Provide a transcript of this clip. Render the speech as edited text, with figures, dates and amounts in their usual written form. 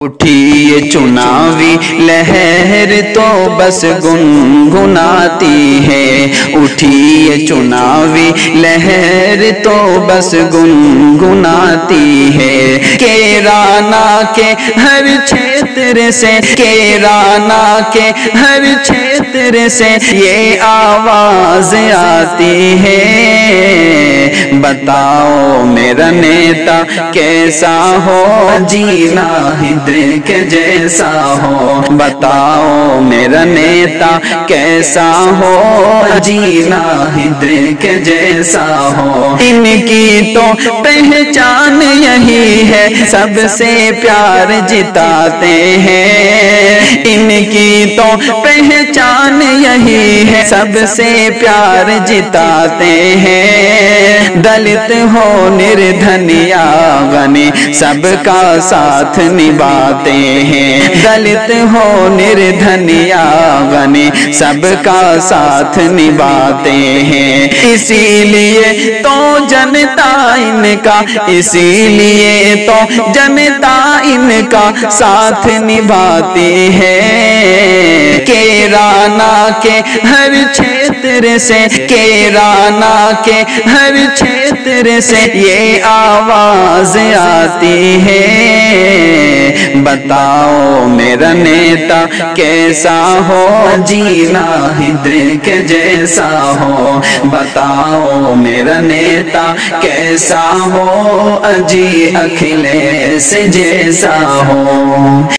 اٹھی یہ چناوی لہر تو بس گنگناتی ہے، اٹھی یہ چناوی لہر تو بس گنگناتی ہے، کیرانا کے ہر چھیتر سے، کیرانا کے ہر چھیتر سے یہ آواز آتی ہے، بتاؤ میرا نیتا کیسا ہو، جینا ہدر کے جیسا ہو، بتاؤ میرا نیتا کیسا ہو، جینا ہدر کے جیسا ہو، ان کی تو پہچان یہی ہے، سب سے پیار جتاتے ہیں، ان کی تو پہچان یہی ہے، سب سے پیار جتاتے ہیں، دلت ہو نردھن یا غنی سب کا ساتھ نبھاتے ہیں، دلت ہو نردھن یا غنی سب کا ساتھ نبھاتے ہیں، اسی لیے تو جنتا ان کا، اسی لیے تو جنتا ان کا ساتھ نبھاتی ہے، کیرانا کے ہر چھیتر سے، کیرانا کے ہر چھیتر سے یہ آواز آتی ہے، بتاؤ میرا نیتا کیسا ہو، جینا ہدر کے جیسا ہو، بتاؤ میرا نیتا کیسا ہو، اجی اکھلیش جیسا ہو۔